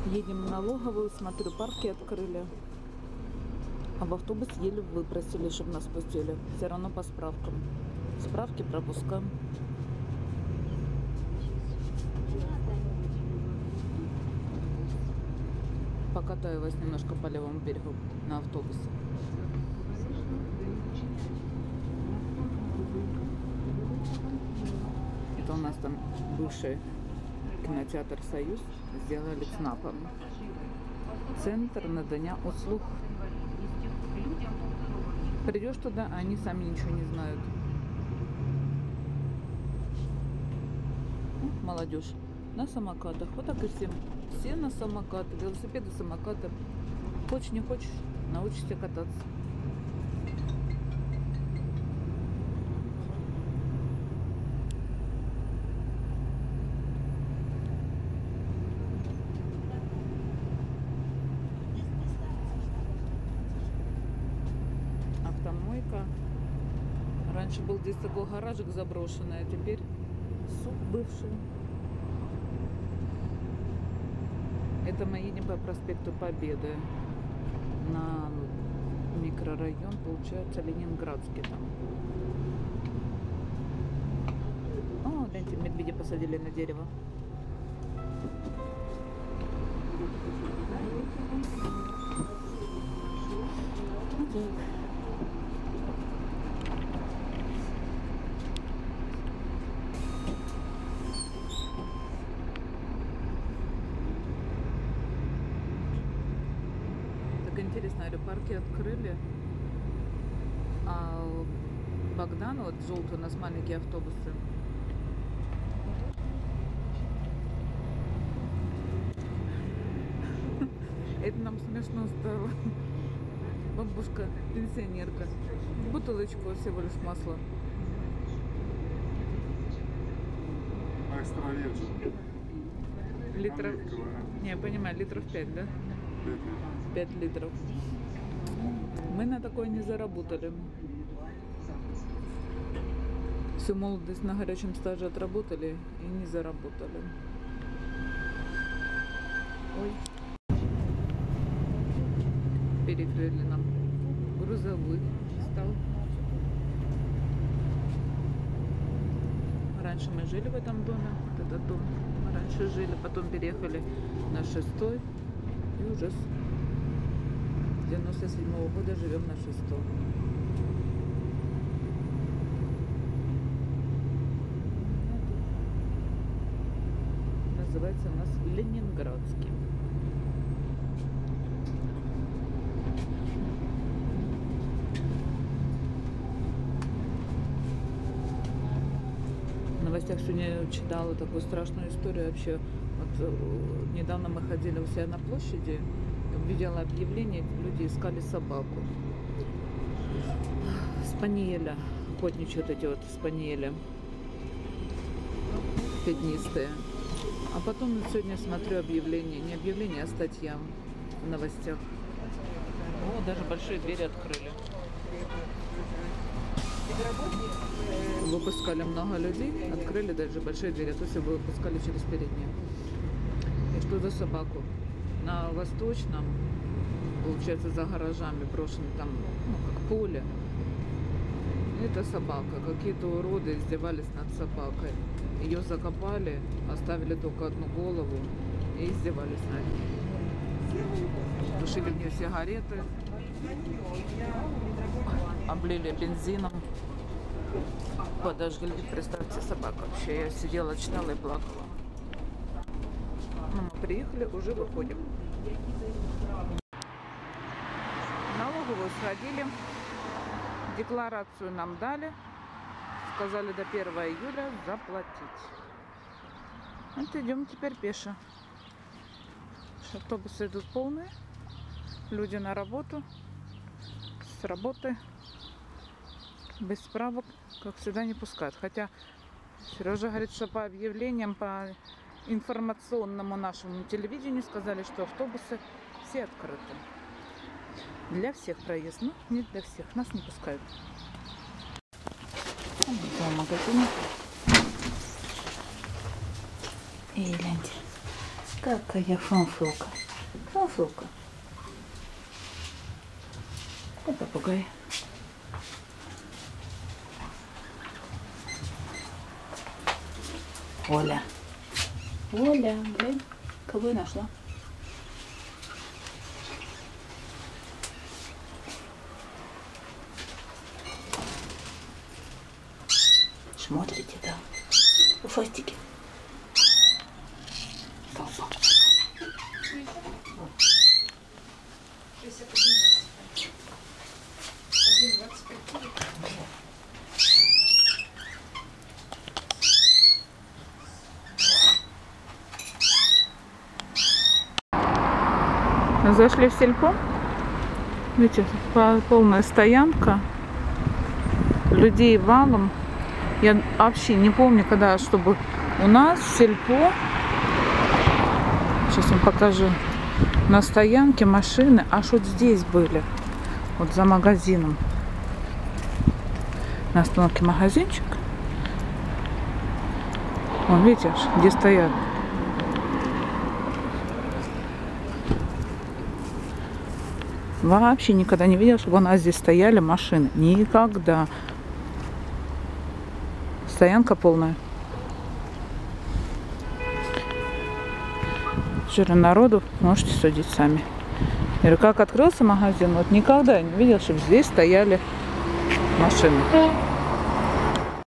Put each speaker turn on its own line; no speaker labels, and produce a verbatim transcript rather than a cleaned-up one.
Едем на Логовую, смотрю, парки открыли. А в автобус еле выпросили, чтобы нас пустили. Все равно по справкам. Справки, пропуска. Покатаю вас немножко по левому берегу на автобусе. Это у нас там бывший кинотеатр «Союз» сделали ЦНАПом. Центр надання услуг. Придешь туда, а они сами ничего не знают. Молодежь на самокатах. Вот так и все. Все на самокаты. Велосипеды, самокаты. Хочешь, не хочешь, научишься кататься. Автомойка. Раньше был здесь такой гаражик заброшенный, а теперь суп бывший. Это мы едем по проспекту Победы на микрорайон, получается, Ленинградский там. О, гляньте, медведя посадили на дерево. Вот. Интересно, говорю, парки открыли, а Богдан, вот желтый, у нас маленькие автобусы. Это нам смешно стало. Бабушка, пенсионерка, бутылочку всего лишь масла.
Экстра virgin.
Литров, не, я понимаю, литров пять, да? пять литров. Мы на такое не заработали. Всю молодость на горячем стаже отработали и не заработали. Ой. Перекрыли нам. Грузовой стал. Раньше мы жили в этом доме. Вот этот дом. Мы раньше жили, потом переехали на шестой. И уже с девяносто седьмого года живем на шестом. Называется у нас Ленинградский. В новостях сегодня читала такую страшную историю вообще. Вот, недавно мы ходили у себя на площади, видела объявление, люди искали собаку. Спаниеля, охотничьи вот эти вот спаниели, пятнистые. А потом сегодня смотрю объявление, не объявление, а статья в новостях. О, даже большие двери открыли. Выпускали много людей, открыли даже большие двери, а то все выпускали через передние. И что за собаку? На Восточном, получается, за гаражами брошено там, ну, как поле. Это собака. Какие-то уроды издевались над собакой. Ее закопали, оставили только одну голову и издевались над ней. Тушили в нее сигареты, облили бензином, подожгли. Представьте, собака вообще. Я сидела, читала и плакала. Ну, мы приехали, уже выходим. Налоговую сходили, декларацию нам дали, сказали до первого июля заплатить. Вот идем теперь пешо. Автобусы идут полные, люди на работу, с работы, без справок, как всегда, не пускают. Хотя Сережа говорит, что по объявлениям, по информационному нашему телевидению сказали, что автобусы все открыты. Для всех проезд, но не для всех, нас не пускают. В магазине. И гляньте, Какая фанфулка. Фанфулка. И попугай. Оля. Оля, глянь, кого я нашла. Смотрите, да. Уфастики. Толпа. Зашли в сельпо. Видите, полная стоянка. Людей валом. Я вообще не помню, когда, чтобы у нас в сельпо, сейчас вам покажу, на стоянке машины аж вот здесь были, вот за магазином. На остановке магазинчик. Вон, видите, аж где стоят. Вообще никогда не видела, чтобы у нас здесь стояли машины. Никогда. Стоянка полная. Жира народу, можете судить сами. Я говорю, как открылся магазин, вот никогда не видел, чтобы здесь стояли машины.